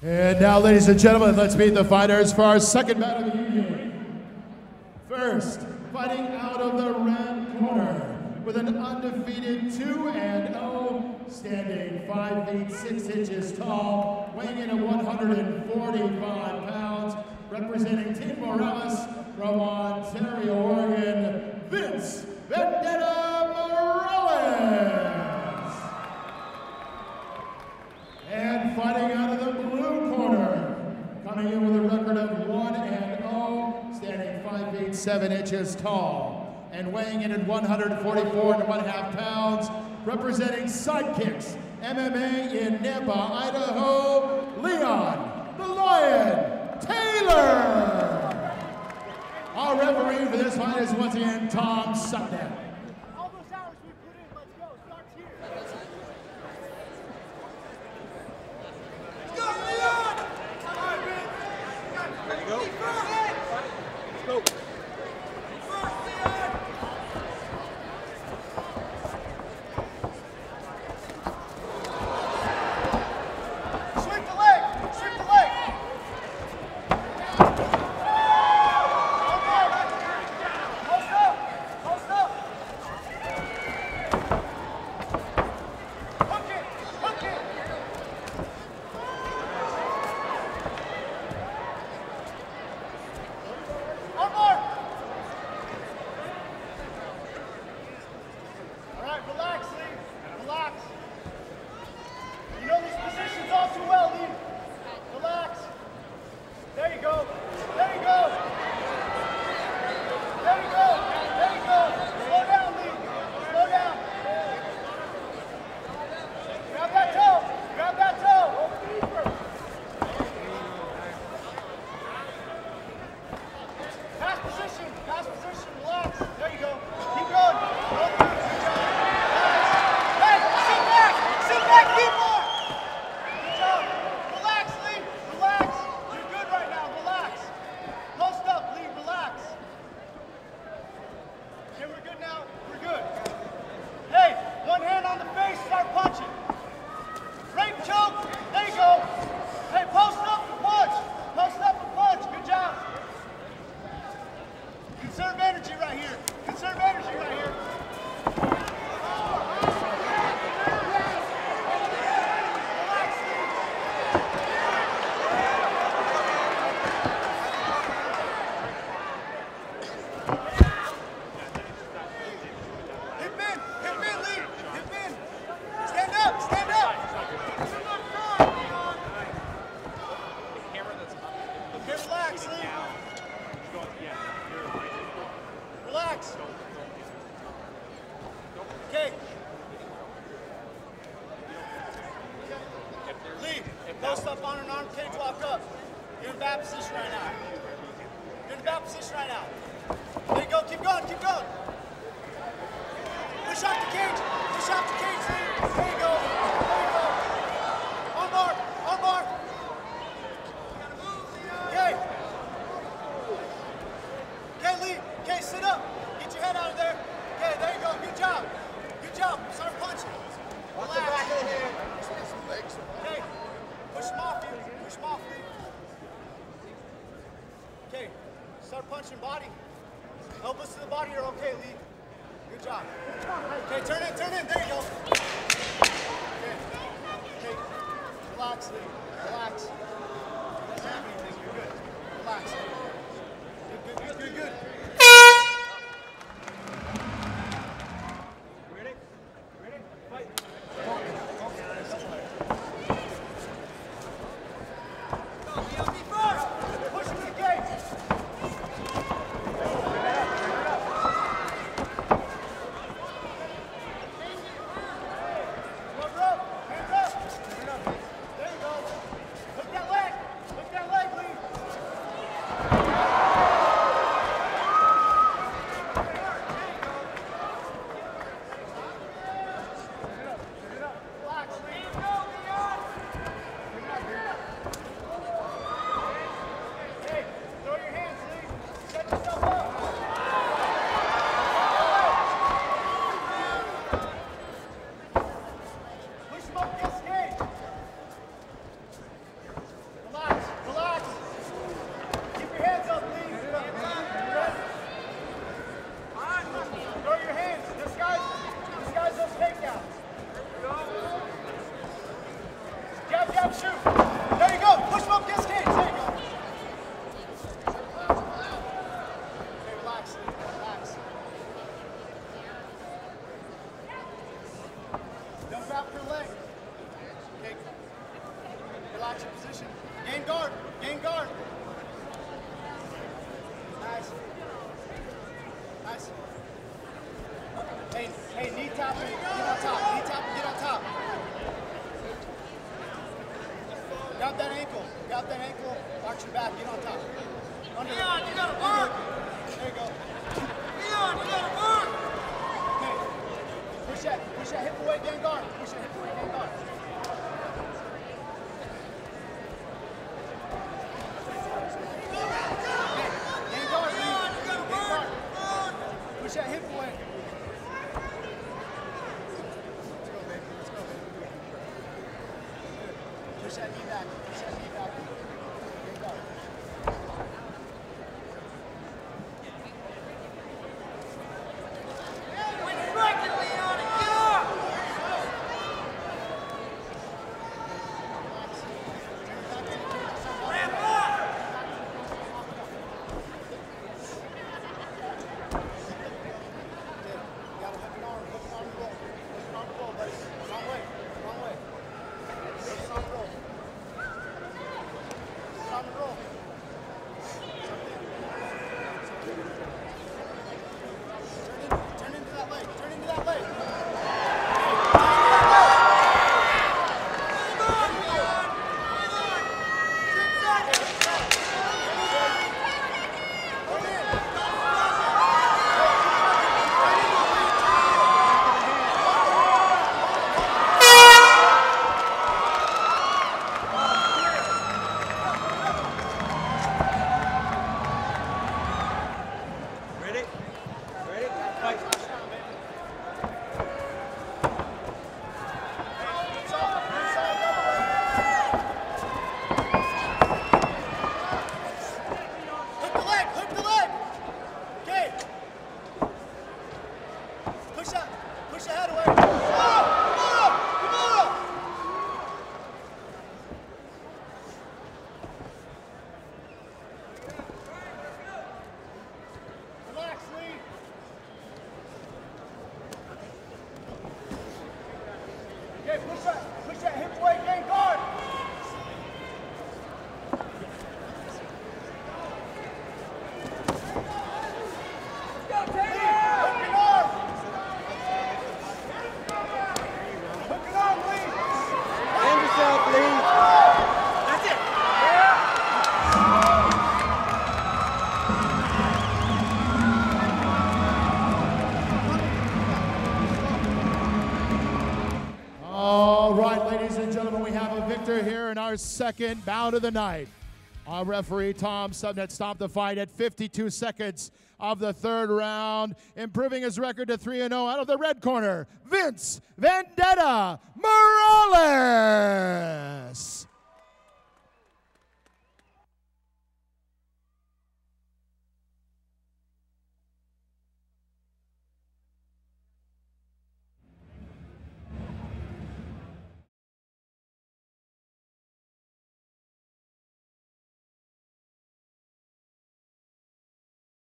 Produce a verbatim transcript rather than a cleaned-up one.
And now, ladies and gentlemen, let's meet the fighters for our second bout of the evening. First, fighting out of the red corner with an undefeated two and oh, standing five feet six inches tall, weighing in at one hundred forty-five pounds, representing Team Morales from Ontario, Oregon, Vince Vendetta Morales. And fighting out of the blue corner, coming in with a record of one and oh, standing five feet seven inches tall, and weighing in at one hundred forty-four and one half pounds, representing Sidekicks M M A in Nampa, Idaho, Leon the Lion Taylor. Our referee for this fight is once again Tom Sutton. All those hours we put in, let's go. Starts here. Let's go, Leon! Come on, Vince. Ready to go? Let's go. First, Leon! Sweep the leg! Sweep the leg! Post up! Post up! Hook it! Hook it! On mark! All right, relax, Lee. Relax. You know these positions all too well, Lee. Relax. There you go. There you go. There you go. There you go. Slow down, Lee. Slow down. Grab that toe. Grab that toe. Pass position. Pass position. Relax. There you go. Keep going. Go through. Good job. Hey, sit back. Sit back. Keep more. Good job. Relax, Lee. Relax. You're good right now. Relax. Post up, Lee. Relax. Okay, we're good now. We're good. Hey, one hand on the face. Start punching. Rape choke. There you go. Hey, post up and punch. Post up and punch. Good job. Conserve energy right here. Conserve energy right here. Relax, Lee. Hip in. Hip in, Lee. Hip in. Stand up. Stand up. Okay, relax, Lee. Relax. Okay. Lee, post up on an arm, cage walk up. You're in bad position right now. You're in bad position right now. There you go, keep going, keep going. Push out the cage, push out the cage, Lee. There you go, there you go. On mark, on mark. Okay. Okay, Lee, okay, sit up. Get your head out of there. Okay, there you go, good job. Good job, start punching. Relax. The back of the hand. Okay, push them off, you. Push them off, Lee. Okay, start punching body. Elbows to the body are okay, Lee. Good job. Okay, turn in, turn in. There you go. Okay, okay. Relax, Lee. Relax. Doesn't have anything. You're good. Relax. Good, good, good, good, good. Ready? Ready? Fight. Push him to the gate. Hands up. Hands up. There you go. Put down position. Gain guard. Gain guard. Nice. Nice. Hey, hey, knee tap and get on top. Knee tap and get on top. Grab that ankle. Grab that ankle. Arch your back. Get on top. Under. Leon, you gotta work. There you go. Leon, you gotta work. Okay. Push that. Push that hip away. Gain guard. Push that hip away. Gain guard. Push that hip away. Let's go, baby. Let's go, baby. Push that knee back. Push that knee back. There you go. Quit striking, Leon, and get up! Ramp up! Push that, push that hip away, gain guard. Let's go, Taylor! Hook it arm! Hook it arm, Lee! Stand yourself, Lee! That's it! All right, ladies and gentlemen, we have a victor here in our second bout of the night. Our referee, Tom Subnet, stopped the fight at fifty-two seconds of the third round, improving his record to three and oh out of the red corner, Vince Vendetta Morales.